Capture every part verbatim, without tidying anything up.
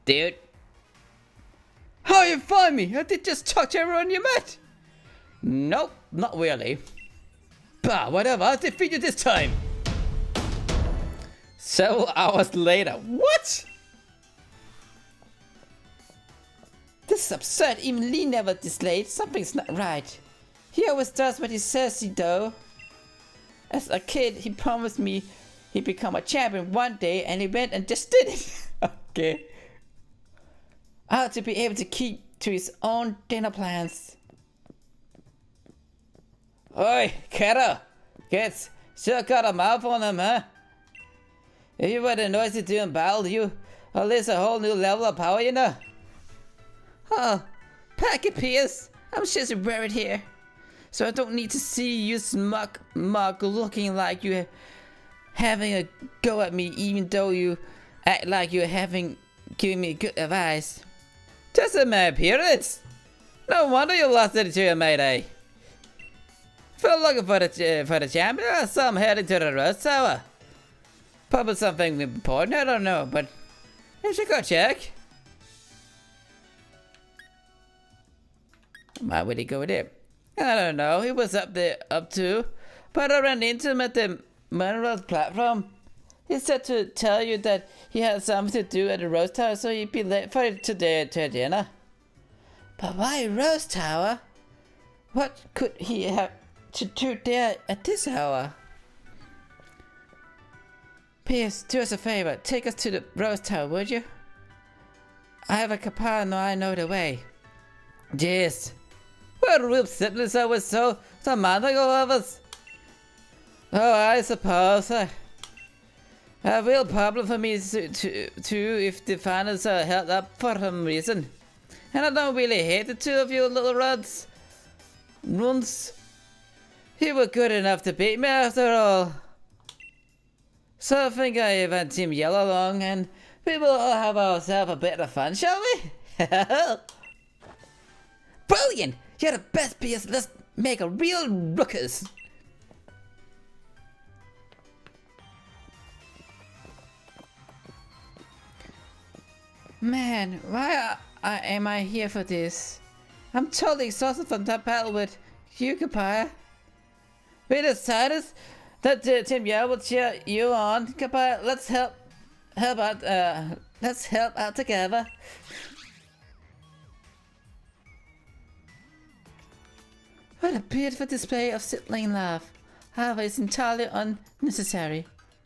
dude? How you find me? I did just talk to everyone you met. Nope, not really. Bah, whatever, I'll defeat you this time. Several hours later. What? This is absurd. Even Lee never delayed. Something's not right. He always does what he says he do. As a kid, he promised me he'd become a champion one day, and he went and just did it. Okay. I ought to be able to keep to his own dinner plans. Oi, Kata! Kids, still got a mouth on him, huh? If you were the noisy doing battle, you unleash a whole new level of power, you know? Oh, Packet Pierce, I'm just worried here. So I don't need to see you smug mug looking like you're having a go at me, even though you act like you're having giving me good advice. Just in my appearance. No wonder you lost it to your Mayday. If you're looking for the, uh, for the champion, so I'm heading to the Rose Tower. Probably something important, I don't know, but I should go check. Why would he go there? I don't know, he was up there, up to, but I ran into him at the Mineral platform. He said to tell you that he had something to do at the Rose Tower, so he'd be late for it today to dinner. But why Rose Tower? What could he have to do there at this hour? Pierce, do us a favor. Take us to the Rose Tower, would you? I have a Kappa, I know the way. Yes. Well, real siblings always so demanding of us. Oh, I suppose. Uh, a real problem for me to, to, too if the finals are held up for some reason. And I don't really hate the two of you little runs. Runs. You were good enough to beat me after all. So I think I want Team Yellow along and we will all have ourselves a bit of fun, shall we? Brilliant! You're the best, P S. Let's make a real ruckus. Man, why uh, am I here for this? I'm totally exhausted from that battle with you, Kappa. We decided that uh, Team Yellow will cheer you on, Kappa. Let's help, help out. Uh, let's help out together. What a beautiful display of sibling love. However, it's entirely unnecessary.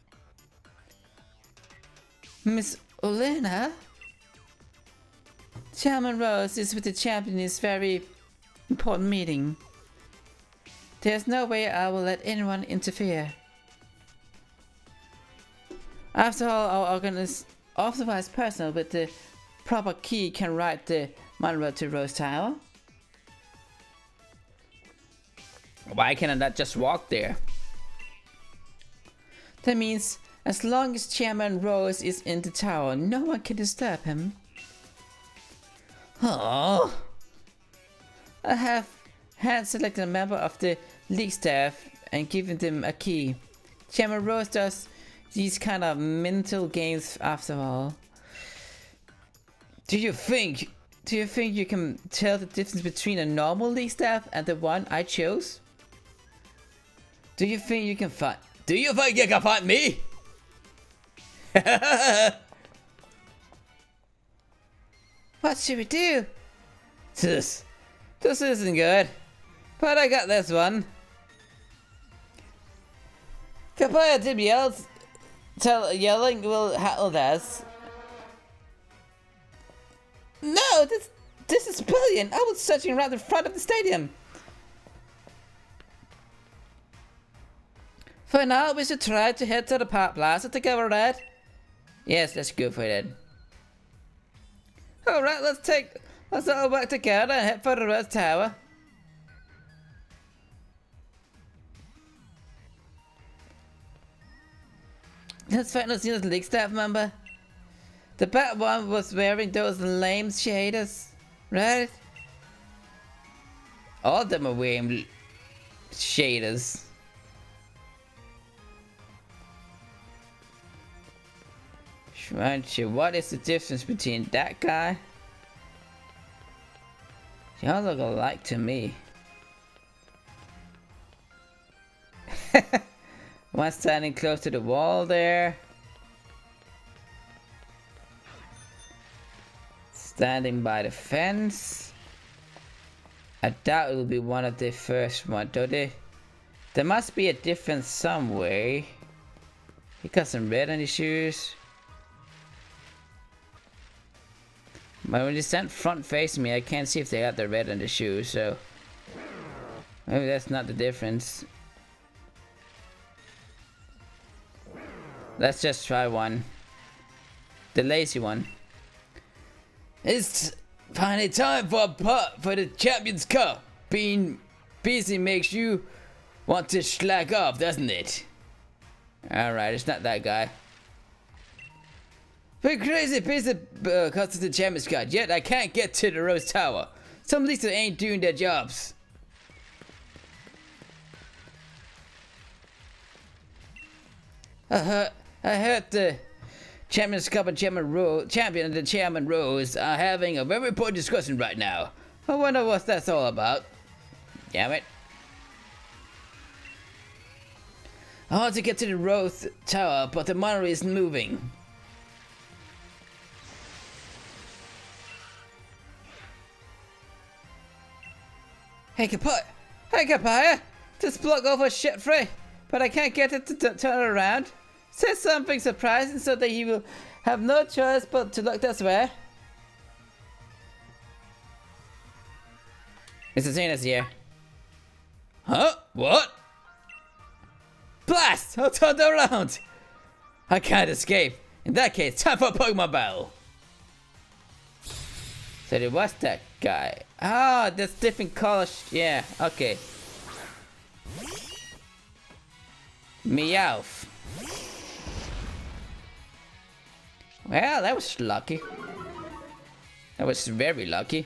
Miss Olena? Chairman Rose is with the champion in this very important meeting. There's no way I will let anyone interfere. After all, our organ is authorized personnel with the proper key can ride the monorail to Rose Tower. Why can I not just walk there? That means as long as Chairman Rose is in the tower, no one can disturb him. Oh, I have hand selected a member of the league staff and given them a key. Chairman Rose does these kind of mental games after all. Do you think, do you think you can tell the difference between a normal league staff and the one I chose? Do you think you can find, do you think you can find me? What should we do? This, this isn't good. But I got this one. Kappa Team yells, tell yelling will handle this. No, this this is brilliant. I was searching around the front of the stadium. For now, we should try to head to the Park Plaza together, right? Yes, let's go for it. Alright, let's take, let's all work together and head for the Rose Tower. Let's find us the league staff member. The bad one was wearing those lame shaders, right? All of them are wearing shaders. Schwanche, what is the difference between that guy? They all look alike to me. One standing close to the wall there. Standing by the fence. I doubt it will be one of the first one, do they? There must be a difference some way. He got some red on his shoes. But when they stand front facing me, I can't see if they got the red on the shoes, so maybe that's not the difference. Let's just try one. The lazy one. It's finally time for a pot for the Champions Cup. Being busy makes you want to slack off, doesn't it? Alright, it's not that guy. We're crazy busy uh, cause of the Champions Cup, yet I can't get to the Rose Tower. Some leaders ain't doing their jobs. I heard, I heard the Champions Cup and Chairman Rose, Champion and the Chairman Rose are having a very important discussion right now. I wonder what that's all about. Damn it. I want to get to the Rose Tower, but the monorail isn't moving. Hey, Kapaya! Hey, Kapaya! This block over shit free, but I can't get it to t turn around. Say something surprising so that he will have no choice but to look this way. Mister Zena's here. Huh? What? Blast! I'll turn around! I can't escape. In that case, time for a Pokemon battle. So it was that guy. Ah, oh, that's different colors. Yeah, okay. Meowth. Well, that was lucky. That was very lucky.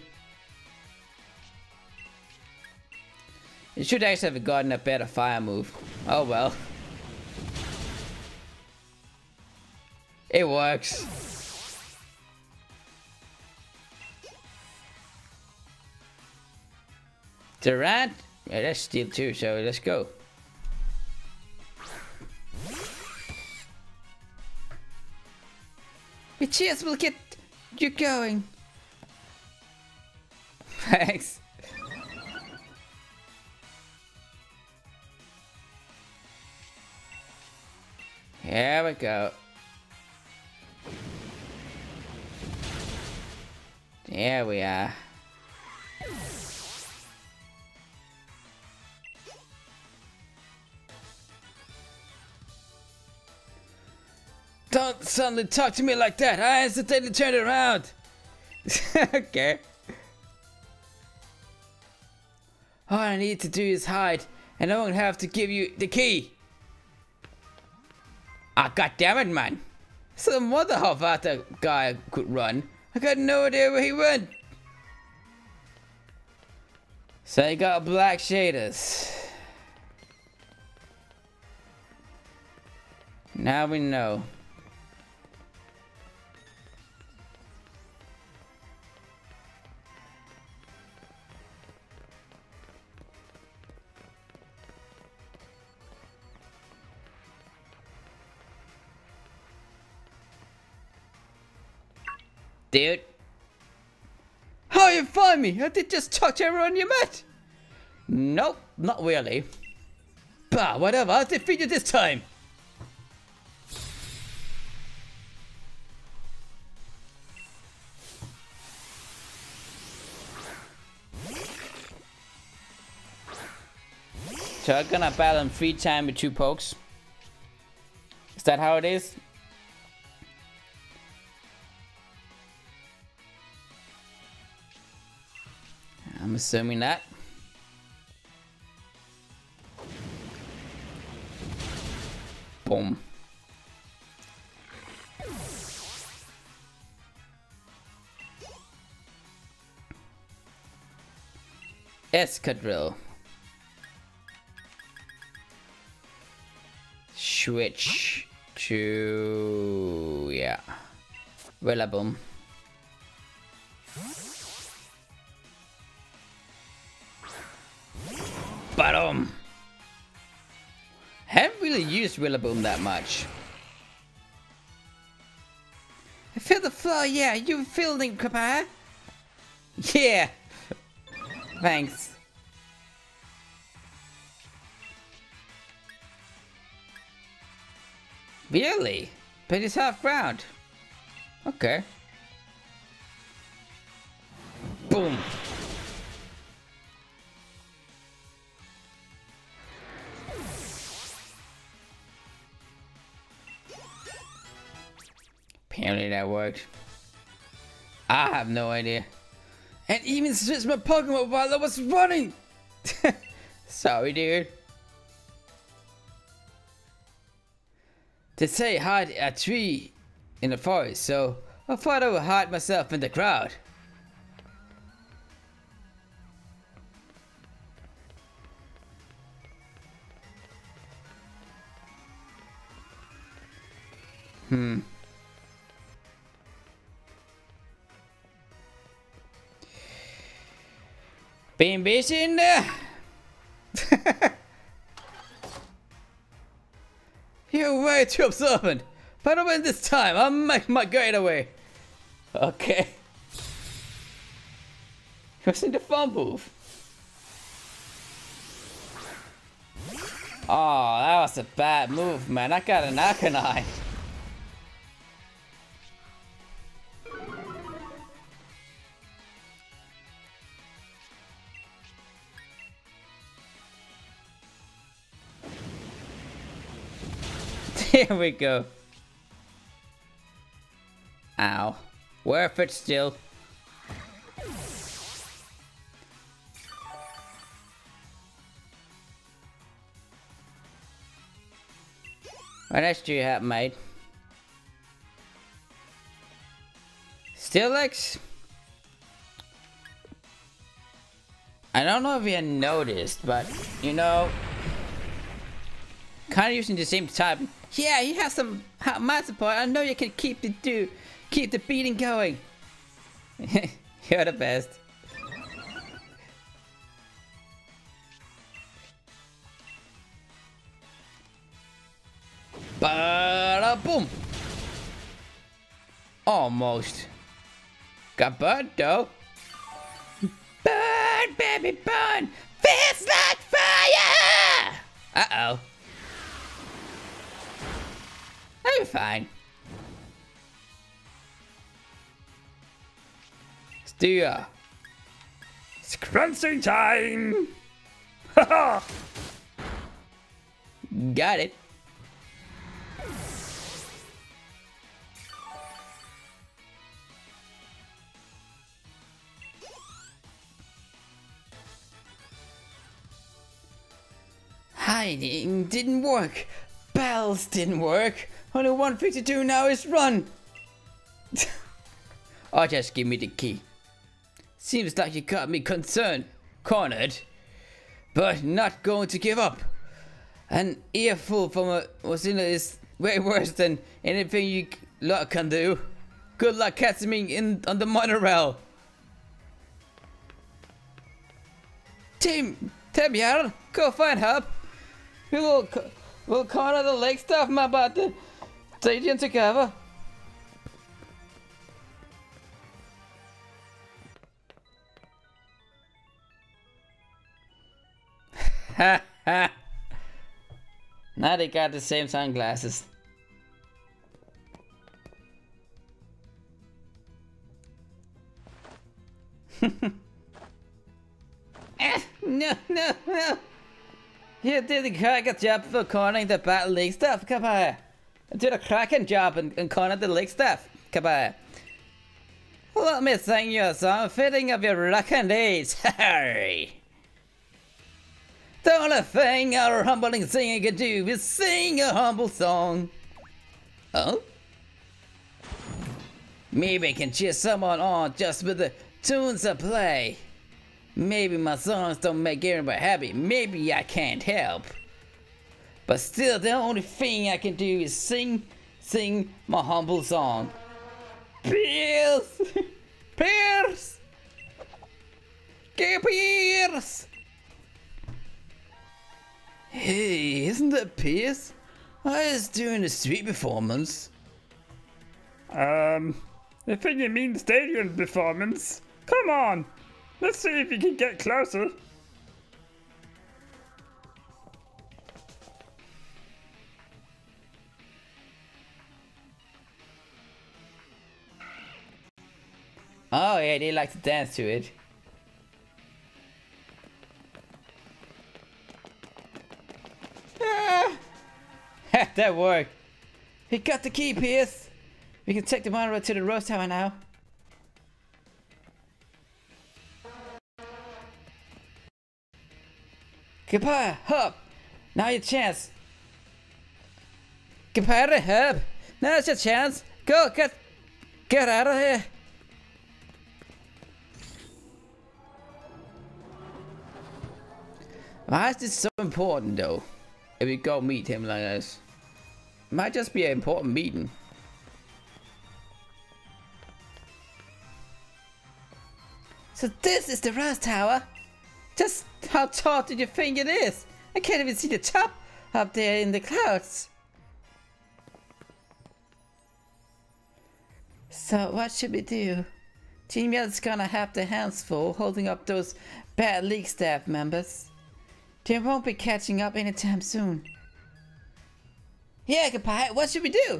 You should actually have gotten a better fire move. Oh well. It works. Durant? Yeah, that's steel too, so let's go. Your cheers will get you going. Thanks. Here we go. There we are. Don't suddenly talk to me like that. I instantly turn around. Okay. All I need to do is hide, and I won't have to give you the key. Ah, goddammit, man. Some wonder how fast that guy could run. I got no idea where he went. So he got black shaders. Now we know. Dude. How you find me? I did just talk to everyone you met. Nope, not really. Bah, whatever, I'll defeat you this time. So I'm gonna battle him three times with two pokes. Is that how it is? I'm assuming that. Boom. Escadrille. Switch to... yeah. Rillaboom. Ba-dum! Haven't really used Rillaboom that much. I feel the flow, yeah, you feeling, Kappa? Yeah! Thanks. Really? But it's half ground. Okay. Boom. Apparently that worked. I have no idea. And even switched my Pokemon while I was running! Sorry, dude. They say hide a tree in the forest, so I thought I would hide myself in the crowd. Hmm. Being busy in there? You're way too observant. But when this time, I'll make my getaway. Okay. What's in the phone booth? Oh, that was a bad move, man. I got an Arcanine. Here we go. Ow. Worth it still. What else do you have, mate? Steelix? I don't know if you noticed, but you know, kind of using the same type. Yeah, you have some my support. I know you can keep the do, keep the beating going. You're the best. Bada boom! Almost. Got burned though. Burn, baby, burn! Feels like fire! Uh oh. I'm fine. Steer. It's crunching time! Haha! Got it. Hiding didn't work. Bells didn't work. Only one thing to do now is run. Oh, just give me the key. Seems like you got me concerned, cornered, but not going to give up. An earful from a Wasina is way worse than anything you lot can do. Good luck catching me in on the monorail. Team, Tabial, go find help. We will, we'll corner the lake stuff, my about the stadium together. Ha ha. Now they got the same sunglasses. eh, no, no, no. You did a cracking job for cornering the battle league stuff. Come on. You did a cracking job in, in cornering the league stuff. Come on. Let me sing you a song fitting of your rockin' days. Hurry. The only thing our humbling singer can do is sing a humble song. Oh? Maybe I can cheer someone on just with the tunes I play. Maybe my songs don't make everybody happy. Maybe I can't help. But still, the only thing I can do is sing, sing my humble song. Pierce! Pierce! Get Pierce! Hey, isn't that Pierce? I was doing a street performance. Um, I think you mean stadium performance. Come on, let's see if you can get closer. Oh yeah, they like to dance to it. Ah! That worked. We got the key, Pierce. We can take the monorail to the Rose Tower now. Goodbye, hop. Now your chance. Goodbye, hop. Now's your chance. Go, get, get out of here. Why is this so important though? If we go meet him like this. Might just be an important meeting. So this is the Rose Tower? Just how tall do you think it is? I can't even see the top up there in the clouds. So what should we do? Team Yellow's gonna have their hands full holding up those bad league staff members. They won't be catching up anytime soon. Yeah, goodbye. What should we do?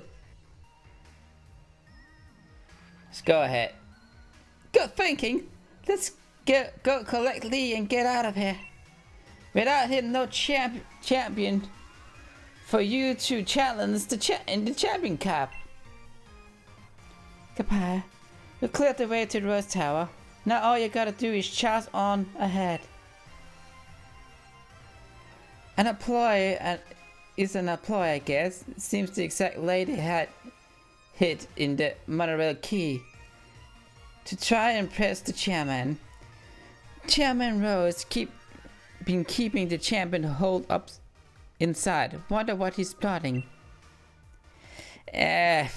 Let's go ahead. Good thinking. Let's get go collect Lee and get out of here. Without him, no champ champion for you to challenge the cha in the Champion Cup. Goodbye. You cleared the way to the Rose Tower. Now all you gotta do is charge on ahead. An employee and is an employee, I guess. It seems the exact lady had hit in the monorail key to try and impress the chairman. Chairman Rose keep been keeping the champion hold up inside. Wonder what he's plotting. Eh.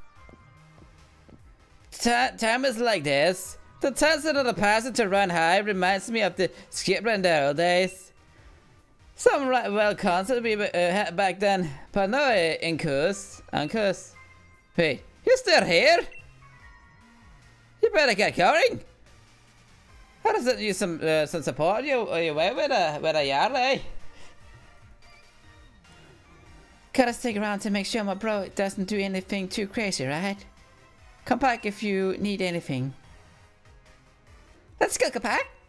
Time is like this. The tension of the passenger run high reminds me of the Skip Rendero days. Some right well concert we uh, had back then, but no uh, Incus. Uncus. Wait, you still here? You better get going. How does it use some uh, some support? You are you away with a with a yard, eh? Gotta stick around to make sure my bro doesn't do anything too crazy, right? Come back if you need anything. Let's go, Kapak.